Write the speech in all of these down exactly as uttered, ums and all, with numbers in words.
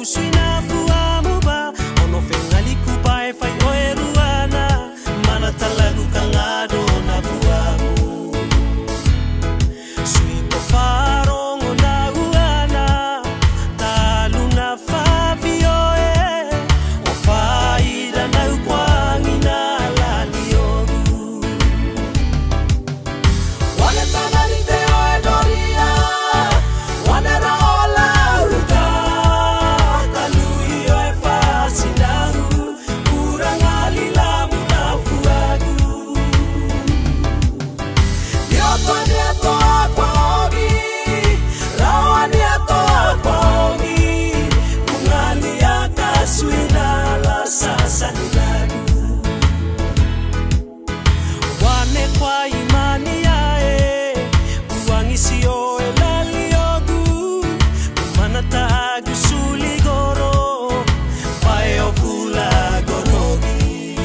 suina fuamu ba ono fengali kupai fai oeruana mana talagu kangado na fuamu sui ko farongo na uana taluna fabio e o faida na ukwangi na laliogu wane tanani te oedoria wane raola uta kaluio e fasinahu kurangali lamu na fuagu yotani ato akwaogi rawani ato akwaogi kungali akasuina la sasa nilagu wane kwa imani yae uwangisio elaliogu manatagu suligoro paeo pula gorogi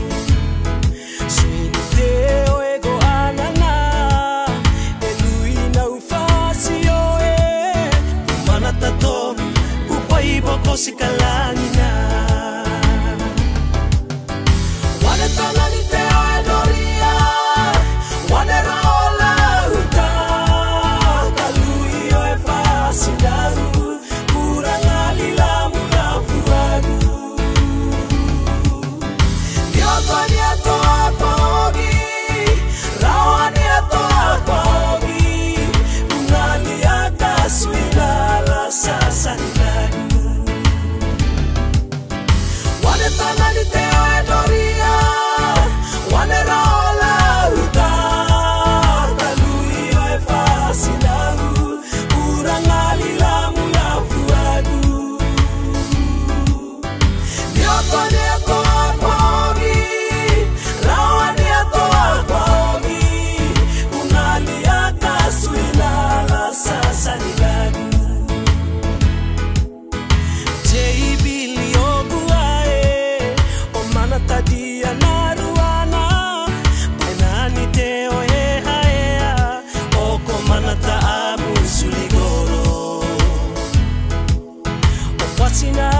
suiniteo ego anana eluina ufasio e manatato kupaiboko sikalangina wane tanani te oedoria wane raola uta kaluio e fasinahu kurangali lamu na fuagu yotani ato akwaogi rawani ato akwaogi kungali akasuina la sasa nilagu wane tanani te oedoria wane raola uta kaluio e fasinahu kurangali lamu na fuagu yotani ato akwaogi rawani ato akwaogi kungali akasuina la sasa nilagu Jebili oguae o manatadia naruana benani teo e haea o ko manata amu suligoro o fasina